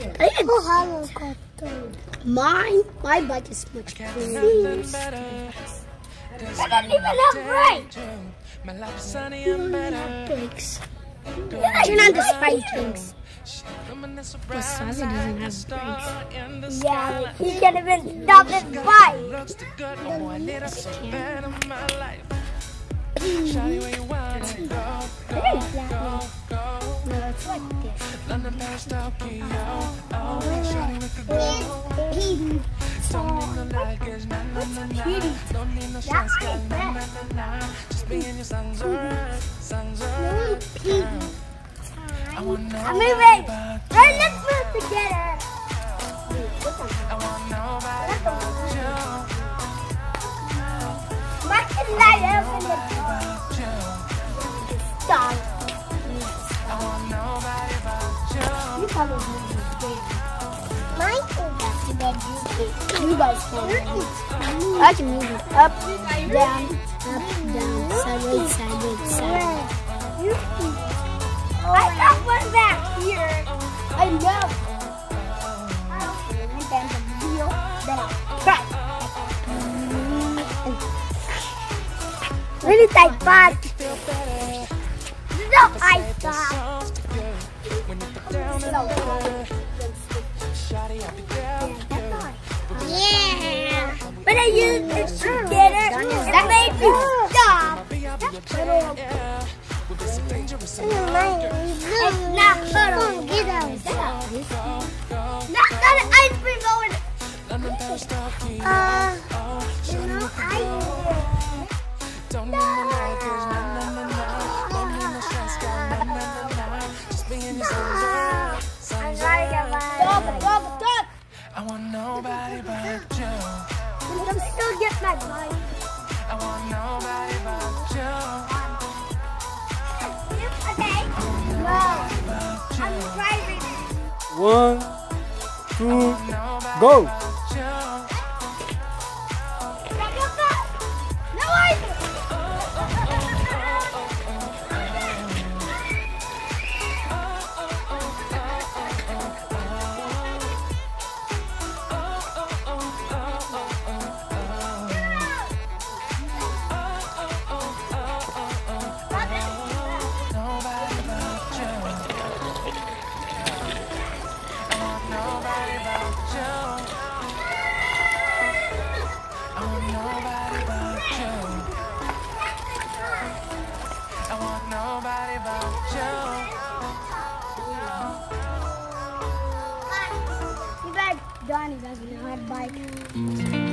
I need a helicopter. My bike is much better. I don't even have brakes. You don't have brakes. Turn on the spike things. Well, Saza doesn't have brakes. Yeah, he can't even stop his bike. No, it's like this. I'm moving. Right, let's move together. Mike is light up in the stop. You probably Mike is you guys can. I can move it up, down, sideways, sideways, sideways. I got one back here. I know. And then the wheel, then I'll crack. Really tight bud. No, I stop. Yeah. But I used it together and made me stop. It's not gonna get out. Not gonna ice cream going. I want nobody but you. I'm still getting my bike. I want nobody but you. Okay. No. I'm driving. 1, 2, go! No, I Nobody but you. Too bad Johnny doesn't have a bike.